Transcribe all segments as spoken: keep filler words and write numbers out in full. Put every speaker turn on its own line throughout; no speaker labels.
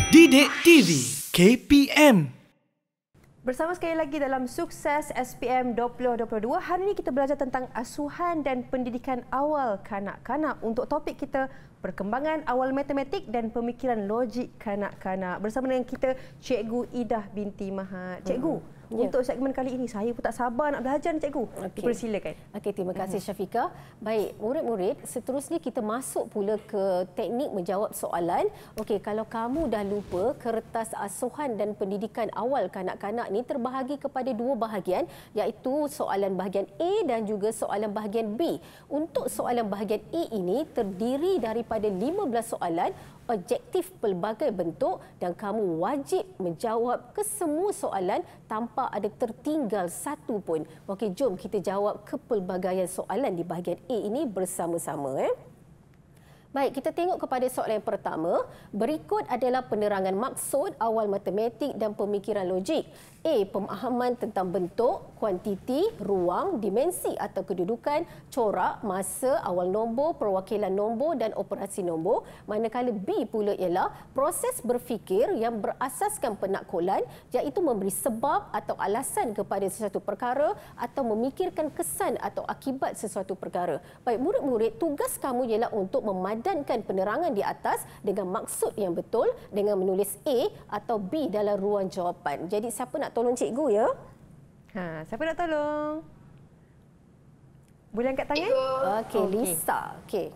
Didik T V K P M.
Bersama sekali lagi dalam Sukses S P M dua ribu dua puluh dua. Hari ini kita belajar tentang asuhan dan pendidikan awal kanak-kanak. Untuk topik kita, perkembangan awal matematik dan pemikiran logik kanak-kanak. Bersama dengan kita Cikgu Idah binti Mahat. Cikgu, hmm. untuk ya. segmen kali ini saya pun tak sabar nak belajar ni Cikgu. Okay. Dipersilakan. Okey,
terima kasih Syafiqah. Baik, murid-murid, seterusnya kita masuk pula ke teknik menjawab soalan. Okey, kalau kamu dah lupa, kertas asuhan dan pendidikan awal kanak-kanak ni terbahagi kepada dua bahagian, iaitu soalan bahagian A dan juga soalan bahagian B. Untuk soalan bahagian A ini terdiri daripada lima belas soalan objektif pelbagai bentuk dan kamu wajib menjawab kesemua soalan tanpa ada tertinggal satu pun. Okey, jom kita jawab kepelbagaian soalan di bahagian A ini bersama-sama. Eh. Baik, kita tengok kepada soalan yang pertama. Berikut adalah penerangan maksud awal matematik dan pemikiran logik. A. Pemahaman tentang bentuk, kuantiti, ruang, dimensi atau kedudukan, corak, masa, awal nombor, perwakilan nombor dan operasi nombor. Manakala B pula ialah proses berfikir yang berasaskan penakkulan, iaitu memberi sebab atau alasan kepada sesuatu perkara atau memikirkan kesan atau akibat sesuatu perkara. Baik, murid-murid, tugas kamu ialah untuk memadankan penerangan di atas dengan maksud yang betul dengan menulis A atau B dalam ruang jawapan. Jadi siapa nak tolong cikgu ya?
Ha, siapa nak tolong? Boleh angkat tangan?
Okey, okay. Lisa. Okey.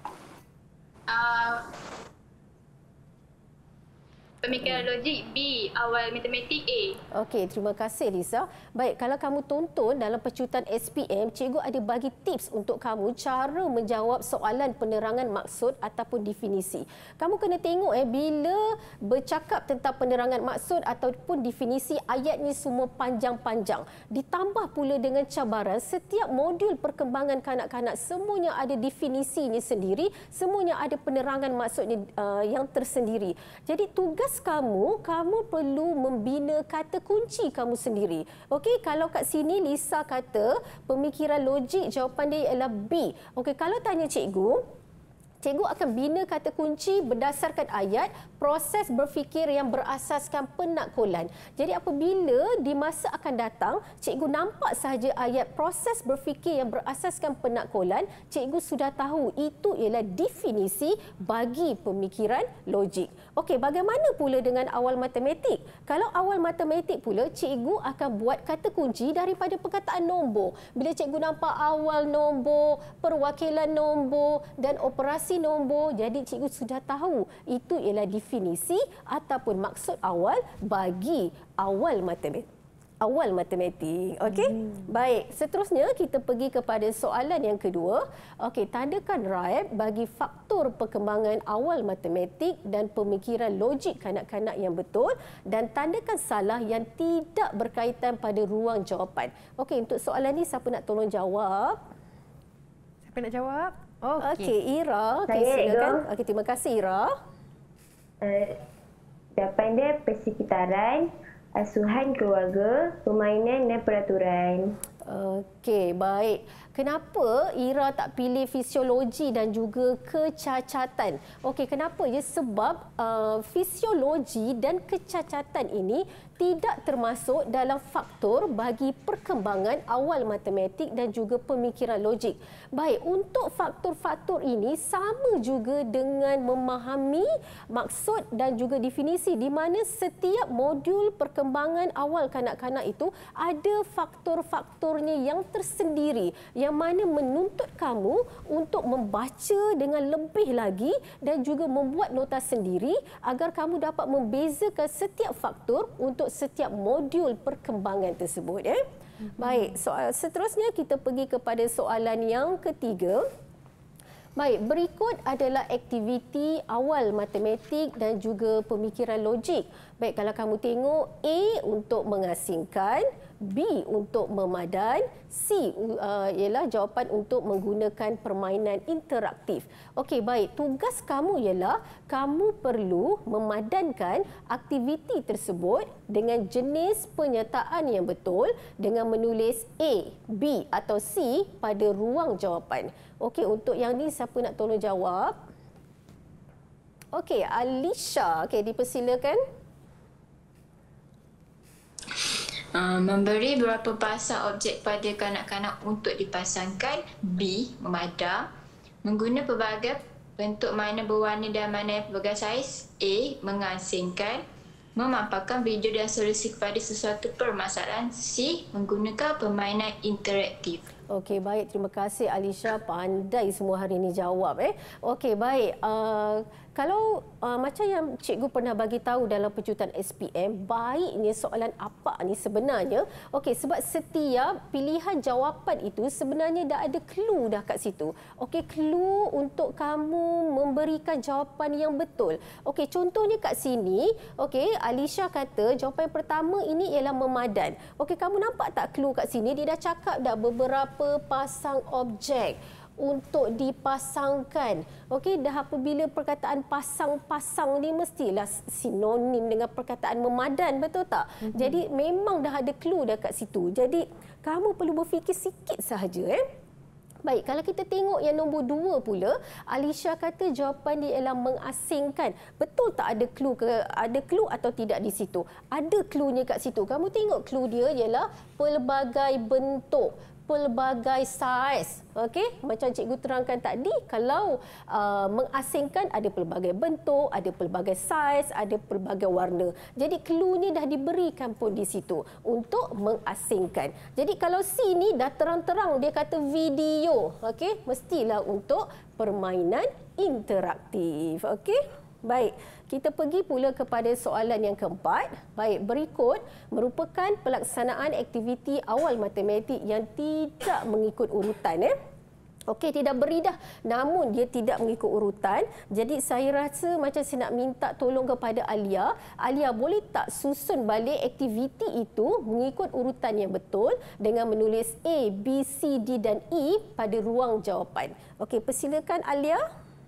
Uh, Pemikiran logik B, awal matematik A.
Okey, terima kasih Lisa. Baik, kalau kamu tonton dalam pecutan S P M, cikgu ada bagi tips untuk kamu cara menjawab soalan penerangan maksud ataupun definisi. Kamu kena tengok eh bila bercakap tentang penerangan maksud ataupun definisi, ayat ni semua panjang-panjang. Ditambah pula dengan cabaran setiap modul perkembangan kanak-kanak semuanya ada definisinya sendiri, semuanya ada penerangan maksudnya uh, yang tersendiri. Jadi tugas kamu, kamu perlu membina kata kunci kamu sendiri. Okey, kalau kat sini Lisa kata pemikiran logik, jawapan dia ialah B. Okey, kalau tanya cikgu, cikgu akan bina kata kunci berdasarkan ayat proses berfikir yang berasaskan penakkulan. Jadi apabila di masa akan datang, cikgu nampak sahaja ayat proses berfikir yang berasaskan penakkulan, cikgu sudah tahu itu ialah definisi bagi pemikiran logik. Okey, bagaimana pula dengan awal matematik? Kalau awal matematik pula, cikgu akan buat kata kunci daripada perkataan nombor. Bila cikgu nampak awal nombor, perwakilan nombor dan operasi nombor, jadi cikgu sudah tahu itu ialah definisi ataupun maksud awal bagi awal matematik. Awal matematik. Okey? Hmm. Baik, seterusnya kita pergi kepada soalan yang kedua. Okey, tandakan right bagi faktor perkembangan awal matematik dan pemikiran logik kanak-kanak yang betul dan tandakan salah yang tidak berkaitan pada ruang jawapan. Okey, untuk soalan ni siapa nak tolong jawab?
Siapa nak jawab?
Okey, okay, Ira. Okay, silakan. Okey, terima kasih Ira.
Uh, jawapan dia persekitaran, asuhan keluarga, permainan dan peraturan.
Okey, baik. Kenapa Ira tak pilih fisiologi dan juga kecacatan? Okey, kenapa ya? Sebab uh, fisiologi dan kecacatan ini tidak termasuk dalam faktor bagi perkembangan awal matematik dan juga pemikiran logik. Baik, untuk faktor-faktor ini sama juga dengan memahami maksud dan juga definisi di mana setiap modul perkembangan awal kanak-kanak itu ada faktor-faktornya yang tersendiri yang mana menuntut kamu untuk membaca dengan lebih lagi dan juga membuat nota sendiri agar kamu dapat membezakan setiap faktor untuk setiap modul perkembangan tersebut. Eh? Mm-hmm. Baik, soal seterusnya kita pergi kepada soalan yang ketiga. Baik, berikut adalah aktiviti awal matematik dan juga pemikiran logik. Baik, kalau kamu tengok A untuk mengasingkan, B untuk memadan, C uh, ialah jawapan untuk menggunakan permainan interaktif. Okey, baik. Tugas kamu ialah kamu perlu memadankan aktiviti tersebut dengan jenis penyertaan yang betul dengan menulis A, B atau C pada ruang jawapan. Okey, untuk yang ni siapa nak tolong jawab? Okey, Alisha, okey dipersilakan.
Uh, memberi beberapa pasang objek pada kanak-kanak untuk dipasangkan. B. Memadam. Mengguna pelbagai bentuk mana berwarna dan mana pelbagai saiz. A. Mengasingkan. Memaparkan video dan solusi kepada sesuatu permasalahan. C. Menggunakan permainan interaktif.
Okey, baik. Terima kasih Alisha. Pandai semua hari ini jawab. Eh. Okey, baik. Uh, kalau uh, macam yang cikgu pernah bagi tahu dalam pecutan S P M, baiknya soalan apa ni sebenarnya? Okey, sebab setiap pilihan jawapan itu sebenarnya dah ada clue dah kat situ. Okey, clue untuk kamu memberikan jawapan yang betul. Okey, contohnya kat sini, okey, Alisha kata jawapan pertama ini ialah memadan. Okey, kamu nampak tak clue kat sini? Dia dah cakap dah beberapa pasang objek untuk dipasangkan. Okey, dah apabila perkataan pasang-pasang ni mestilah sinonim dengan perkataan memadan, betul tak? Mm-hmm. Jadi memang dah ada clue dah kat situ. Jadi kamu perlu berfikir sikit sahaja eh. Baik, kalau kita tengok yang nombor dua pula, Alisha kata jawapan dia ialah mengasingkan. Betul tak ada clue ke ada clue atau tidak di situ? Ada cluenya kat situ. Kamu tengok clue dia ialah pelbagai bentuk, pelbagai saiz. Okey, macam cikgu terangkan tadi, kalau uh, mengasingkan ada pelbagai bentuk, ada pelbagai saiz, ada pelbagai warna. Jadi clue-nya dah diberikan pun di situ untuk mengasingkan. Jadi kalau C ni dah terang-terang dia kata video, okey, mestilah untuk permainan interaktif. Okey. Baik, kita pergi pula kepada soalan yang keempat. Baik, berikut merupakan pelaksanaan aktiviti awal matematik yang tidak mengikut urutan. Eh? Okey, tidak beri dah, namun dia tidak mengikut urutan. Jadi saya rasa macam saya nak minta tolong kepada Alia. Alia, boleh tak susun balik aktiviti itu mengikut urutan yang betul dengan menulis A, B, C, D dan E pada ruang jawapan. Okey, persilakan Alia.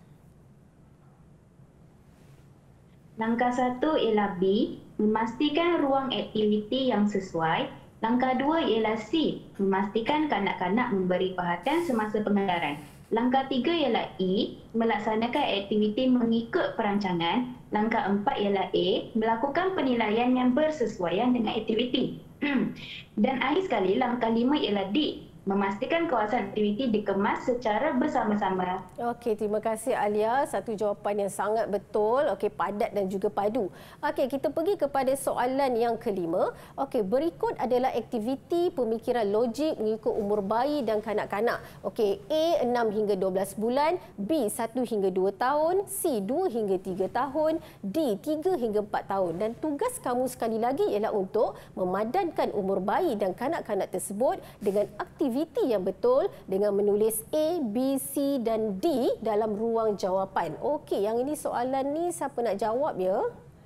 Langkah satu ialah B, memastikan ruang aktiviti yang sesuai. Langkah dua ialah C, memastikan kanak-kanak memberi perhatian semasa pengedaran. Langkah tiga ialah E, melaksanakan aktiviti mengikut perancangan. Langkah empat ialah A, melakukan penilaian yang bersesuaian dengan aktiviti. Dan akhir sekali, langkah lima ialah D, memastikan kawasan aktiviti dikemas secara bersama-sama.
Okey, terima kasih Alia. Satu jawapan yang sangat betul. Okey, padat dan juga padu. Okey, kita pergi kepada soalan yang kelima. Okey, berikut adalah aktiviti pemikiran logik mengikut umur bayi dan kanak-kanak. Okey, A enam hingga dua belas bulan, B satu hingga dua tahun, C dua hingga tiga tahun, D tiga hingga empat tahun. Dan tugas kamu sekali lagi ialah untuk memadankan umur bayi dan kanak-kanak tersebut dengan aktiviti yang betul dengan menulis A, B, C dan D dalam ruang jawapan. Okey, yang ini soalan ni siapa nak jawab ya?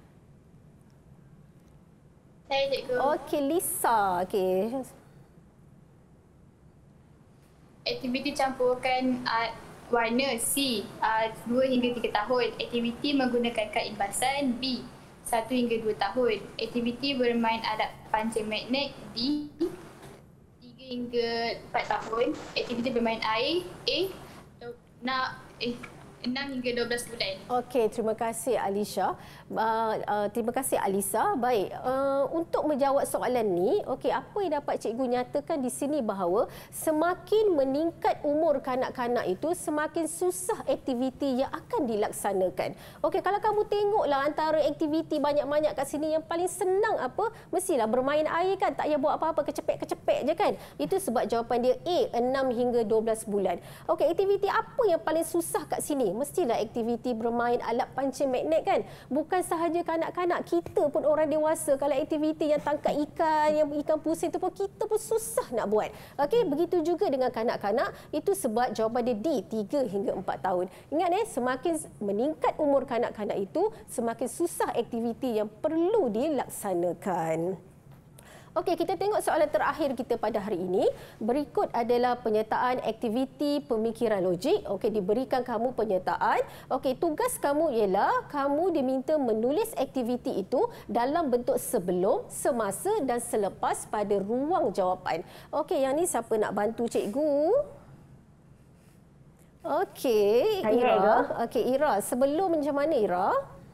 Saya, cikgu.
Okey, Lisa. Okey.
Aktiviti campurkan uh, warna. C, uh, dua hingga tiga tahun. Aktiviti menggunakan kad imbasan. B, satu hingga dua tahun. Aktiviti bermain alat pancing magnet. D, tiga hingga empat tahun. Aktiviti bermain air. A, nak eh enam hingga dua belas bulan.
Okey, terima kasih Alisha. Uh, uh, terima kasih Alisa. Baik, uh, untuk menjawab soalan ni, okey, apa yang dapat cikgu nyatakan di sini bahawa semakin meningkat umur kanak-kanak itu, semakin susah aktiviti yang akan dilaksanakan. Okey, kalau kamu tengoklah antara aktiviti banyak-banyak kat sini, yang paling senang apa? Mestilah bermain air kan, tak payah buat apa-apa, kecepek-kecepek je kan. Itu sebab jawapan dia A, enam hingga dua belas bulan. Okey, aktiviti apa yang paling susah kat sini? Mestilah aktiviti bermain alat pancing magnet kan. Bukan sahaja kanak-kanak, kita pun orang dewasa kalau aktiviti yang tangkap ikan, yang ikan pusing tu pun kita pun susah nak buat. Okey, begitu juga dengan kanak-kanak. Itu sebab jawapan dia D, tiga hingga empat tahun. Ingat eh, semakin meningkat umur kanak-kanak itu, semakin susah aktiviti yang perlu dilaksanakan. Okey, kita tengok soalan terakhir kita pada hari ini. Berikut adalah penyertaan aktiviti pemikiran logik. Okey, diberikan kamu penyertaan. Okey, tugas kamu ialah kamu diminta menulis aktiviti itu dalam bentuk sebelum, semasa dan selepas pada ruang jawapan. Okey, yang ni siapa nak bantu cikgu? Okey,
Saya,
Ira.
Ira.
Okey, Ira. Sebelum macam mana, Ira?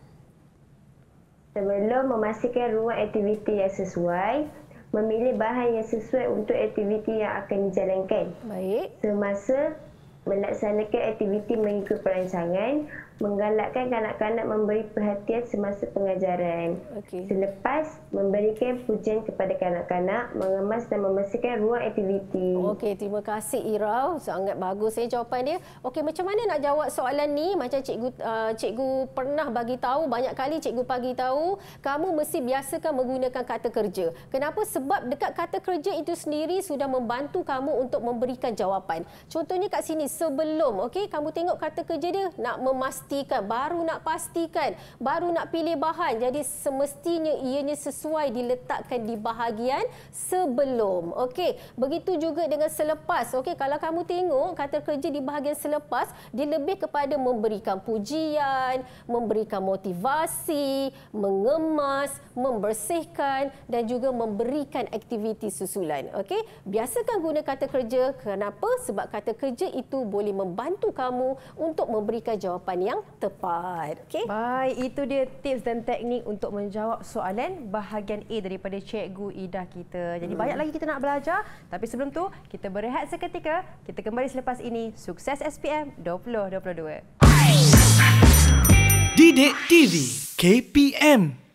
Sebelum memastikan ruang aktiviti yang sesuai, memilih bahan yang sesuai untuk aktiviti yang akan dijalankan.
Baik.
Semasa melaksanakan aktiviti mengikut perancangan, menggalakkan kanak-kanak memberi perhatian semasa pengajaran.
Okey.
Selepas, memberikan pujian kepada kanak-kanak, mengemas dan membersihkan ruang aktiviti.
Okey, terima kasih Ira. Sangat bagus eh jawapan dia. Okey, macam mana nak jawab soalan ni? Macam cikgu uh, cikgu pernah bagi tahu, banyak kali cikgu bagi tahu, kamu mesti biasakan menggunakan kata kerja. Kenapa? Sebab dekat kata kerja itu sendiri sudah membantu kamu untuk memberikan jawapan. Contohnya kat sini, sebelum, okey, kamu tengok kata kerja dia, nak memastikan, baru nak pastikan, baru nak pilih bahan. Jadi semestinya ianya sesuai diletakkan di bahagian sebelum. Okey, begitu juga dengan selepas. Okey, kalau kamu tengok kata kerja di bahagian selepas, dia lebih kepada memberikan pujian, memberikan motivasi, mengemas, membersihkan dan juga memberikan aktiviti susulan. Okey, biasakan guna kata kerja. Kenapa? Sebab kata kerja itu boleh membantu kamu untuk memberikan jawapan yang tepat. Okey.
Baik, itu dia tips dan teknik untuk menjawab soalan bahagian A daripada Cikgu Ida kita. Jadi hmm. banyak lagi kita nak belajar, tapi sebelum tu kita berehat seketika. Kita kembali selepas ini. Sukses S P M dua ribu dua puluh dua.
Didik T V K P M